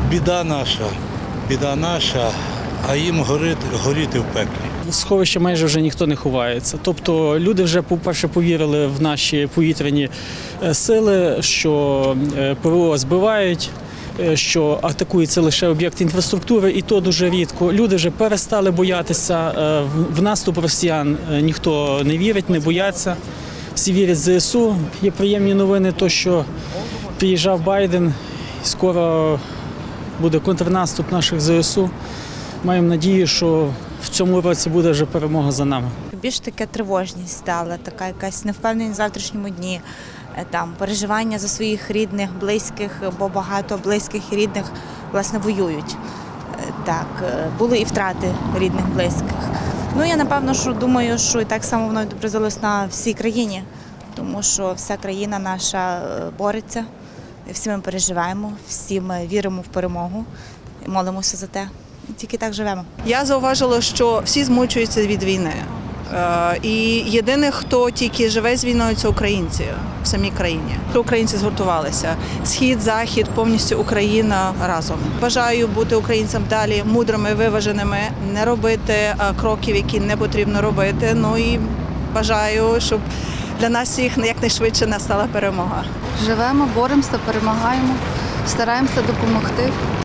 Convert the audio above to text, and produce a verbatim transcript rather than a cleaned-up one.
біда наша, біда наша, а їм горіти, горіти в пеклі. В сховище майже вже ніхто не ховається. Тобто люди вже, по-перше, повірили в наші повітряні сили, що ПВО збивають, що атакується лише об'єкт інфраструктури, і то дуже рідко. Люди вже перестали боятися. В наступ росіян ніхто не вірить, не бояться. Всі вірять в ЗСУ. Є приємні новини, то, що приїжджав Байден, скоро буде контрнаступ наших ЗСУ. Маємо надію, що в цьому році буде вже перемога за нами. Більш таке тривожність стала, така якась невпевненість в завтрашньому дні, там переживання за своїх рідних, близьких, бо багато близьких і рідних, власне, воюють. Так, були і втрати рідних, близьких. Ну, я, напевно, що думаю, що і так само воно відобразилось на всій країні, тому що вся країна наша бореться, всі ми переживаємо, всі ми віримо в перемогу, молимося за те. Тільки так живемо. Я зауважила, що всі змучуються від війни. І єдине, хто тільки живе з війною, це українці в самій країні. Українці згуртувалися. Схід, захід, повністю Україна разом. Бажаю бути українцям далі мудрими, виваженими, не робити кроків, які не потрібно робити. Ну і бажаю, щоб для нас всіх якнайшвидше настала перемога. Живемо, боремося, перемагаємо, стараємося допомогти.